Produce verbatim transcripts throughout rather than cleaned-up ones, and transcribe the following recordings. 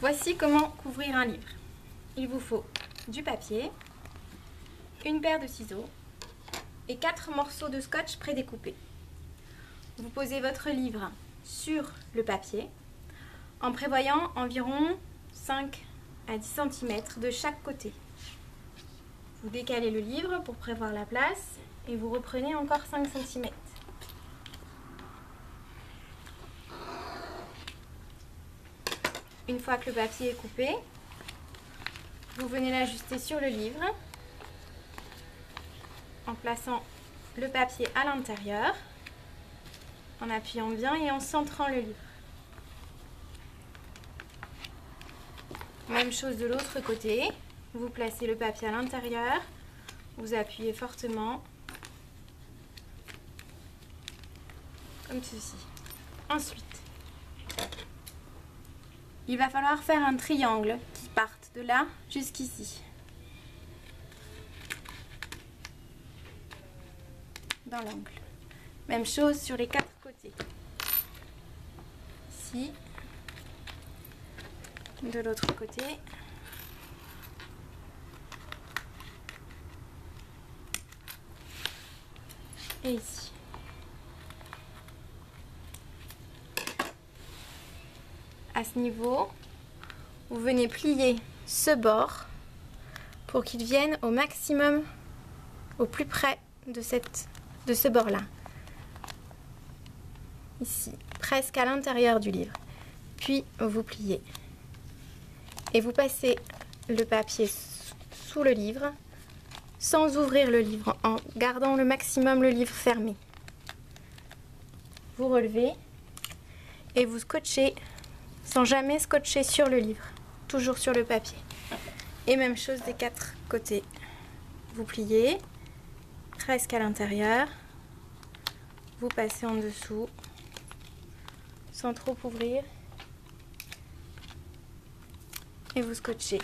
Voici comment couvrir un livre. Il vous faut du papier, une paire de ciseaux et quatre morceaux de scotch prédécoupés. Vous posez votre livre sur le papier en prévoyant environ cinq à dix centimètres de chaque côté. Vous décalez le livre pour prévoir la place et vous reprenez encore cinq centimètres. Une fois que le papier est coupé, vous venez l'ajuster sur le livre en plaçant le papier à l'intérieur, en appuyant bien et en centrant le livre. Même chose de l'autre côté, vous placez le papier à l'intérieur, vous appuyez fortement, comme ceci. Ensuite, il va falloir faire un triangle qui parte de là jusqu'ici. Dans l'angle. Même chose sur les quatre côtés. Ici. De l'autre côté. Et ici. À ce niveau, vous venez plier ce bord pour qu'il vienne au maximum, au plus près de, cette, de ce bord-là. Ici, presque à l'intérieur du livre. Puis vous pliez. Et vous passez le papier sous le livre, sans ouvrir le livre, en gardant le maximum le livre fermé. Vous relevez et vous scotchez, sans jamais scotcher sur le livre, toujours sur le papier. Et même chose des quatre côtés. Vous pliez, presque à l'intérieur, vous passez en dessous, sans trop ouvrir, et vous scotchez.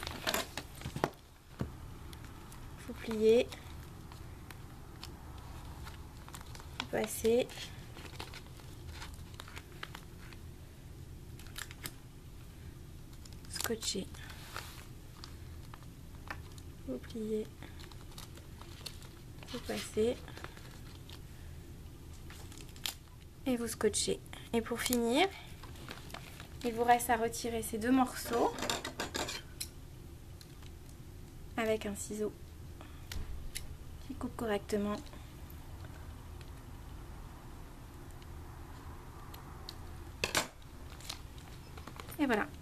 Vous pliez, vous passez, scotchez, vous pliez, vous passez et vous scotchez. Et pour finir, il vous reste à retirer ces deux morceaux avec un ciseau qui coupe correctement. Et voilà.